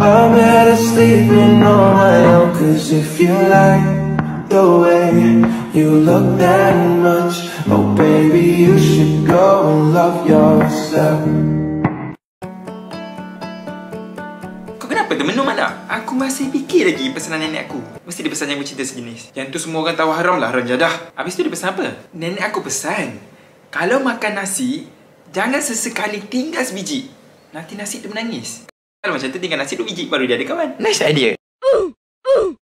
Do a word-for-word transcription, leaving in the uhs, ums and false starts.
I'm better sleeping on my own. Cause if you like the way you look that much, oh baby, you should go and love yourself. Kau kenapa termenung mak? Aku masih fikir lagi pesanan nenek aku. Mesti dia pesan yang bercinta sejenis. Yang tu semua orang tahu haram lah, haram jadah. Habis tu dia pesan apa? Nenek aku pesan, kalau makan nasi, jangan sesekali tinggal sebiji. Nanti nasi tu menangis. Kalau macam tu tinggal nasi dua biji baru dia ada kawan. Nice idea.